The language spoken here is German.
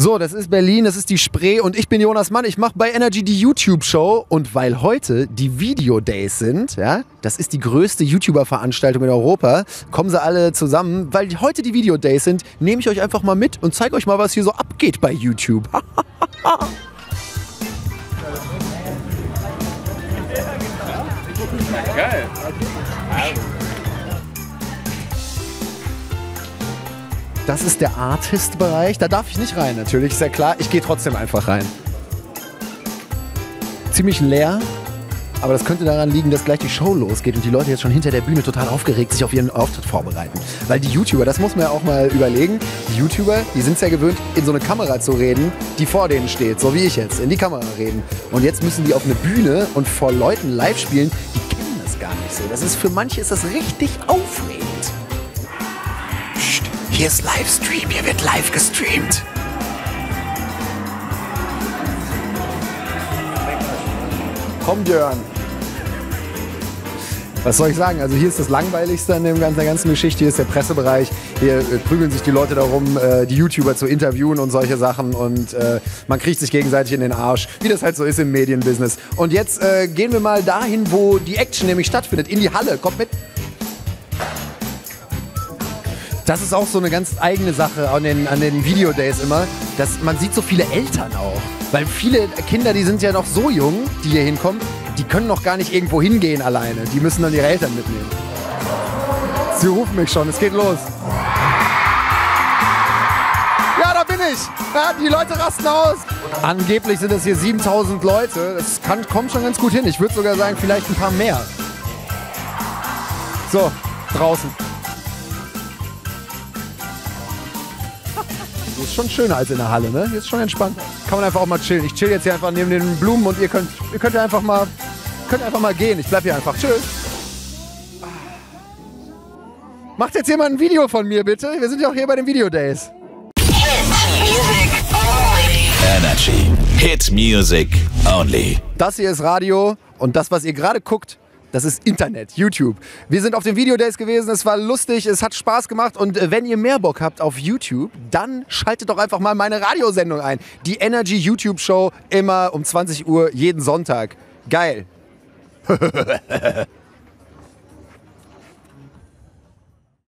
So, das ist Berlin, das ist die Spree und ich bin Jonas Mann. Ich mache bei Energy die YouTube-Show und weil heute die Video-Days sind, ja, das ist die größte YouTuber-Veranstaltung in Europa, kommen sie alle zusammen. Weil heute die Video-Days sind, nehme ich euch einfach mal mit und zeige euch mal, was hier so abgeht bei YouTube. Geil. Das ist der Artist-Bereich. Da darf ich nicht rein, natürlich, ist ja klar. Ich gehe trotzdem einfach rein. Ziemlich leer, aber das könnte daran liegen, dass gleich die Show losgeht und die Leute jetzt schon hinter der Bühne total aufgeregt sich auf ihren Auftritt vorbereiten. Weil die YouTuber, das muss man ja auch mal überlegen, die YouTuber, die sind es ja gewöhnt, in so eine Kamera zu reden, die vor denen steht, so wie ich jetzt, in die Kamera reden. Und jetzt müssen die auf eine Bühne und vor Leuten live spielen, die kennen das gar nicht so. Das ist, für manche ist das richtig aufregend. Psst, hier ist Livestream, hier wird live gestreamt. Komm, Jörn. Was soll ich sagen? Also hier ist das Langweiligste an der ganzen Geschichte. Hier ist der Pressebereich. Hier prügeln sich die Leute darum, die YouTuber zu interviewen und solche Sachen. Und man kriegt sich gegenseitig in den Arsch, wie das halt so ist im Medienbusiness. Und jetzt gehen wir mal dahin, wo die Action nämlich stattfindet. In die Halle. Kommt mit. Das ist auch so eine ganz eigene Sache an den Video-Days immer. Dass man sieht so viele Eltern auch. Weil viele Kinder, die sind ja noch so jung, die hier hinkommen, die können noch gar nicht irgendwo hingehen alleine. Die müssen dann ihre Eltern mitnehmen. Sie rufen mich schon, es geht los. Ja, da bin ich. Ja, die Leute rasten aus. Angeblich sind es hier 7000 Leute. Das kommt schon ganz gut hin. Ich würde sogar sagen, vielleicht ein paar mehr. So, draußen. Das ist schon schöner als in der Halle, ne? Hier ist schon entspannt. Kann man einfach auch mal chillen. Ich chill jetzt hier einfach neben den Blumen und ihr könnt ja einfach mal gehen. Ich bleib hier einfach. Tschüss. Macht jetzt jemand ein Video von mir, bitte? Wir sind ja auch hier bei den Video Days. Energy. Hit Music Only. Das hier ist Radio und das, was ihr gerade guckt, das ist Internet, YouTube. Wir sind auf den Video Days gewesen, es war lustig, es hat Spaß gemacht und wenn ihr mehr Bock habt auf YouTube, dann schaltet doch einfach mal meine Radiosendung ein. Die Energy YouTube Show, immer um 20 Uhr, jeden Sonntag. Geil.